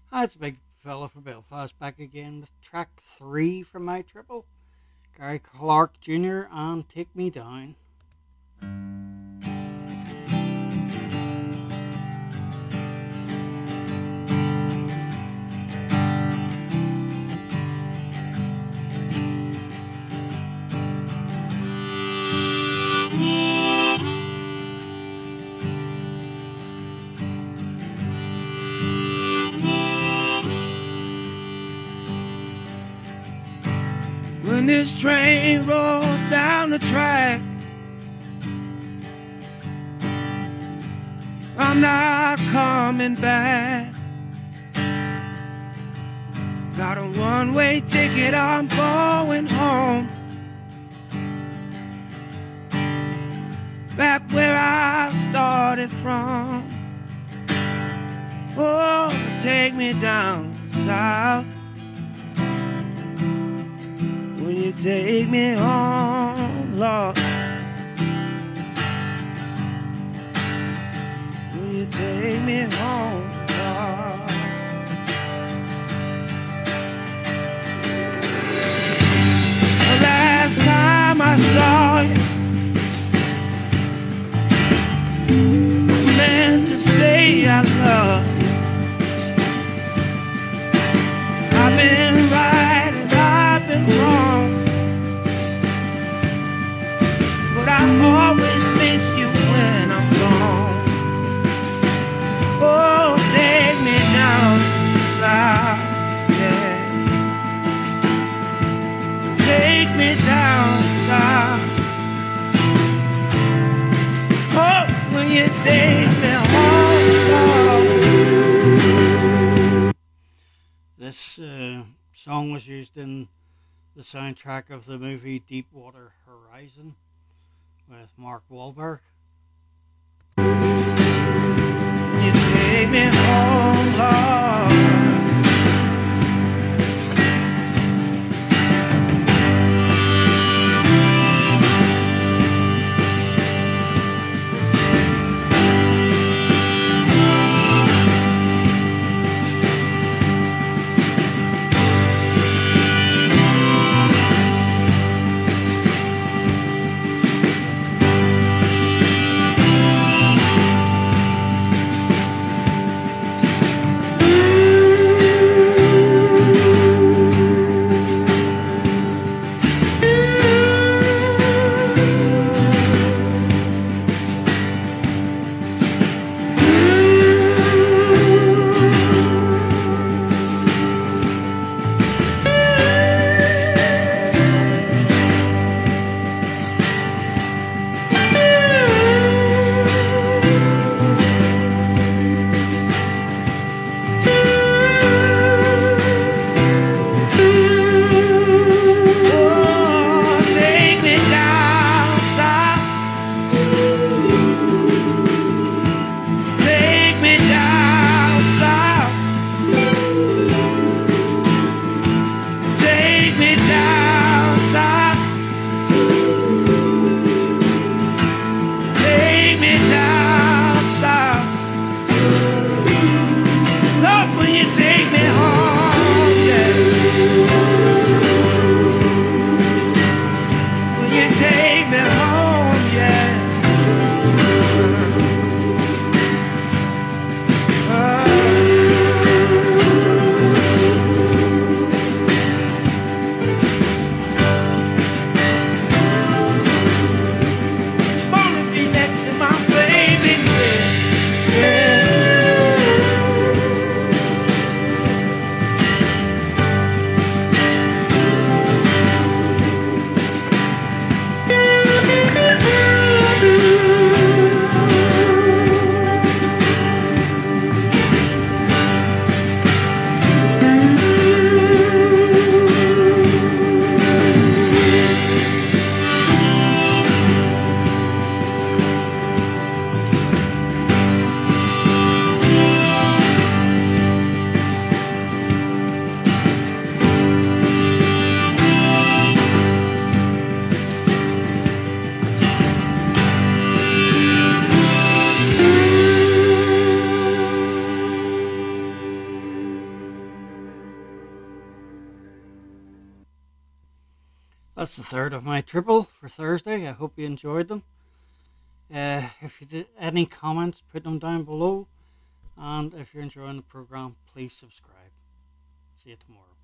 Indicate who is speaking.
Speaker 1: Hi, it's a big fella from Belfast back again with track 3 from my triple. Gary Clark Jr. and Take Me Down.
Speaker 2: When this train rolls down the track, I'm not coming back. Got a one-way ticket, I'm going home, back where I started from. Oh, take me down south. Will you take me home, Lord? Will you take me home, Lord? The last time I saw you, meant to say I love you. I've been right and I've been wrong, but I always miss you when I'm gone. Oh, take me down south, yeah. Take me down south. Oh, when you take me home, Lord.
Speaker 1: This song was used in the soundtrack of the movie Deepwater Horizon with Mark Wahlberg.
Speaker 2: You take me home, Lord.
Speaker 1: That's the third of my triple for Thursday. I hope you enjoyed them. If you did any comments, put them down below. And if you're enjoying the program, please subscribe. See you tomorrow.